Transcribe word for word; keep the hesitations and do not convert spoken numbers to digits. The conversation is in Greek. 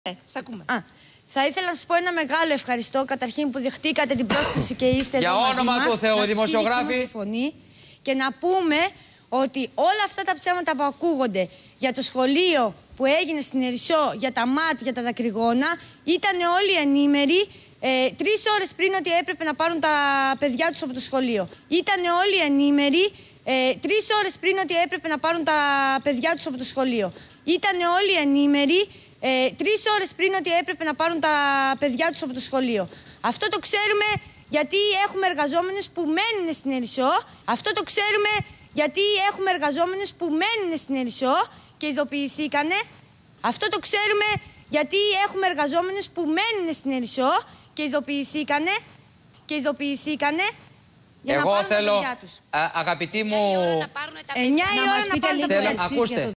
Ε, σ' ακούμε. Α, θα ήθελα να σας πω ένα μεγάλο ευχαριστώ καταρχήν που δεχτήκατε την πρόσκληση και είστε για εδώ μαζί όνομα μας, του Θεού, να δημοσιογράφοι. τη φωνή και να πούμε ότι όλα αυτά τα ψέματα που ακούγονται για το σχολείο που έγινε στην Ερισσό, για τα ΜΑΤ, για τα δακρυγόνα, ήταν όλοι ενήμεροι ε, τρεις ώρες πριν ότι έπρεπε να πάρουν τα παιδιά τους από το σχολείο. Ήταν όλοι ενήμεροι ε, τρεις ώρες πριν ότι έπρεπε να πάρουν τα παιδιά τους από το σχολείο. Ήταν όλοι ενήμεροι ε, τρεις ώρες πριν ότι έπρεπε να πάρουν τα παιδιά τους από το σχολείο. Αυτό το ξέρουμε γιατί έχουμε εργαζόμενους που μένουν στην Ερισσό. Αυτό το ξέρουμε γιατί έχουμε εργαζόμενους που μένουν στην Ερισσό και ειδοποιηθήκανε. Αυτό το ξέρουμε γιατί έχουμε εργαζόμενους που μένουν στην Ερισσό και ειδοποιηθήκανε. Και ειδοποιηθήκανε για Εγώ να πάρουν θέλω, τα παιδιά τους. α, αγαπητοί μου... εννιά η ώρα να πάρουν τα παιδιά. εννιά η ώρα να πάρουν τα παιδιά. Ακούστε.